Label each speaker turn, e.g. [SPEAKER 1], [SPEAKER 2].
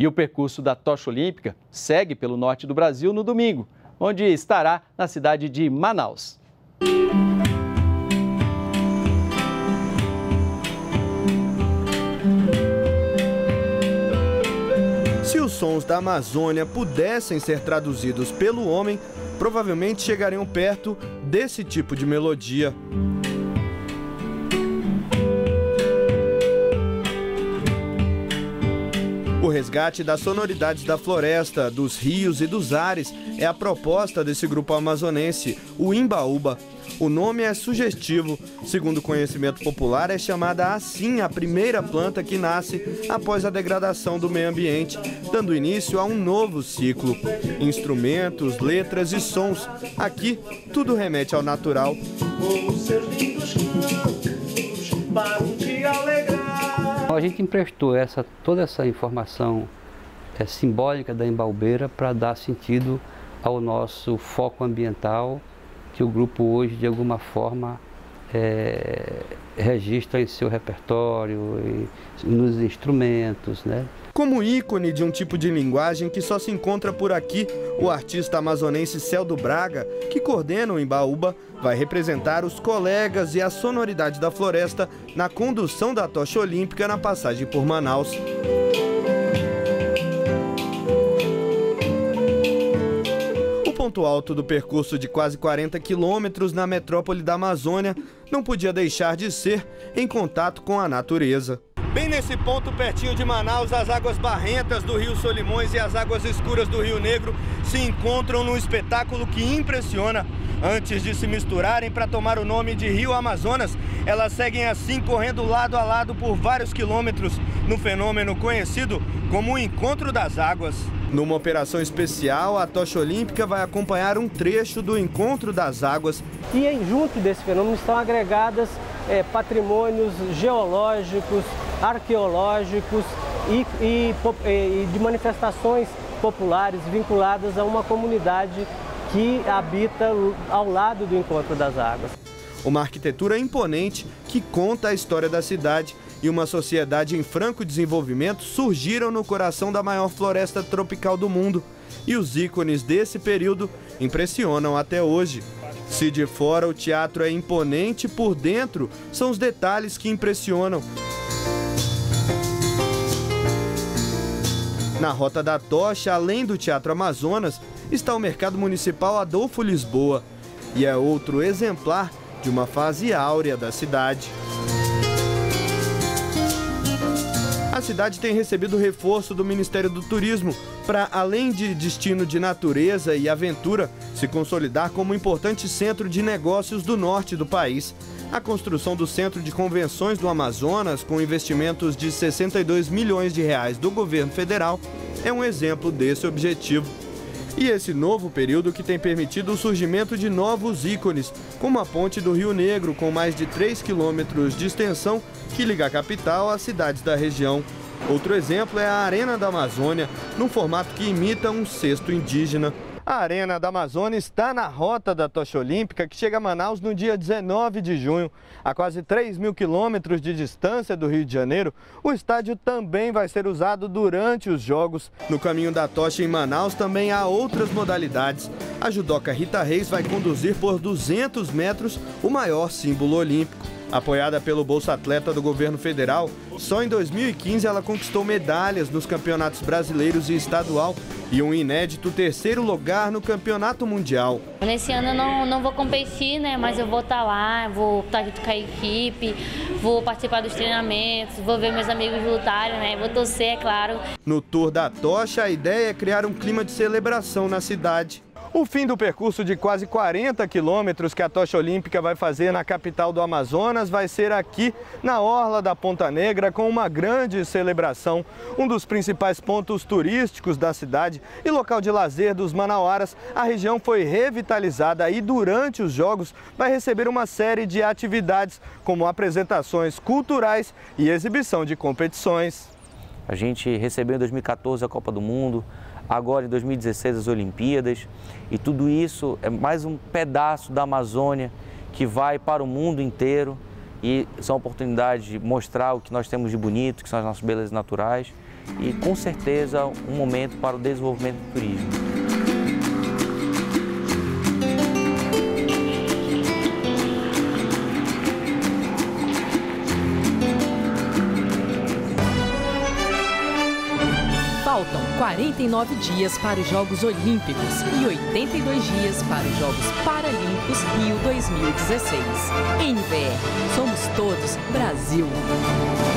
[SPEAKER 1] E o percurso da Tocha Olímpica segue pelo norte do Brasil no domingo, onde estará na cidade de Manaus.
[SPEAKER 2] Se os sons da Amazônia pudessem ser traduzidos pelo homem, provavelmente chegariam perto desse tipo de melodia. O resgate das sonoridades da floresta, dos rios e dos ares é a proposta desse grupo amazonense, o Imbaúba. O nome é sugestivo. Segundo o conhecimento popular, é chamada assim a primeira planta que nasce após a degradação do meio ambiente, dando início a um novo ciclo. Instrumentos, letras e sons. Aqui, tudo remete ao natural.
[SPEAKER 3] A gente emprestou toda essa informação simbólica da Embaúbeira para dar sentido ao nosso foco ambiental, que o grupo hoje, de alguma forma, registra em seu repertório, nos instrumentos, né?
[SPEAKER 2] Como ícone de um tipo de linguagem que só se encontra por aqui, o artista amazonense Celdo Braga, que coordena o Imbaúba, vai representar os colegas e a sonoridade da floresta na condução da Tocha Olímpica na passagem por Manaus. O ponto alto do percurso de quase 40 quilômetros na metrópole da Amazônia não podia deixar de ser em contato com a natureza. Bem nesse ponto, pertinho de Manaus, as águas barrentas do Rio Solimões e as águas escuras do Rio Negro se encontram num espetáculo que impressiona. Antes de se misturarem para tomar o nome de Rio Amazonas, elas seguem assim correndo lado a lado por vários quilômetros, no fenômeno conhecido como o Encontro das Águas. Numa operação especial, a Tocha Olímpica vai acompanhar um trecho do Encontro das Águas.
[SPEAKER 4] E junto desse fenômeno estão agregadas patrimônios geológicos, arqueológicos e de manifestações populares vinculadas a uma comunidade que habita ao lado do Encontro das Águas.
[SPEAKER 2] Uma arquitetura imponente que conta a história da cidade e uma sociedade em franco desenvolvimento surgiram no coração da maior floresta tropical do mundo. E os ícones desse período impressionam até hoje. Se de fora o teatro é imponente, por dentro são os detalhes que impressionam. Na Rota da Tocha, além do Teatro Amazonas, está o Mercado Municipal Adolfo Lisboa. E é outro exemplar de uma fase áurea da cidade. A cidade tem recebido reforço do Ministério do Turismo para, além de destino de natureza e aventura, se consolidar como um importante centro de negócios do norte do país. A construção do Centro de Convenções do Amazonas, com investimentos de 62 milhões de reais do governo federal, é um exemplo desse objetivo. E esse novo período que tem permitido o surgimento de novos ícones, como a Ponte do Rio Negro, com mais de 3 quilômetros de extensão, que liga a capital às cidades da região. Outro exemplo é a Arena da Amazônia, num formato que imita um cesto indígena. A Arena da Amazônia está na Rota da Tocha Olímpica, que chega a Manaus no dia 19 de junho. A quase 3.000 quilômetros de distância do Rio de Janeiro, o estádio também vai ser usado durante os Jogos. No caminho da tocha em Manaus também há outras modalidades. A judoca Rita Reis vai conduzir por 200 metros o maior símbolo olímpico. Apoiada pelo Bolsa Atleta do governo federal, só em 2015 ela conquistou medalhas nos campeonatos brasileiros e estadual e um inédito 3º lugar no campeonato mundial.
[SPEAKER 5] Nesse ano eu não vou competir, né? Mas eu vou estar lá, vou estar junto com a equipe, vou participar dos treinamentos, vou ver meus amigos lutarem, né? Vou torcer, é claro.
[SPEAKER 2] No Tour da Tocha, a ideia é criar um clima de celebração na cidade. O fim do percurso de quase 40 quilômetros que a Tocha Olímpica vai fazer na capital do Amazonas vai ser aqui na Orla da Ponta Negra, com uma grande celebração. Um dos principais pontos turísticos da cidade e local de lazer dos manauaras, a região foi revitalizada e durante os Jogos vai receber uma série de atividades, como apresentações culturais e exibição de competições.
[SPEAKER 6] A gente recebeu em 2014 a Copa do Mundo, agora em 2016 as Olimpíadas, e tudo isso é mais um pedaço da Amazônia que vai para o mundo inteiro e são oportunidades de mostrar o que nós temos de bonito, que são as nossas belezas naturais. e, com certeza, um momento para o desenvolvimento do turismo.
[SPEAKER 7] Faltam 49 dias para os Jogos Olímpicos e 82 dias para os Jogos Paralímpicos Rio 2016. NVR, somos todos Brasil.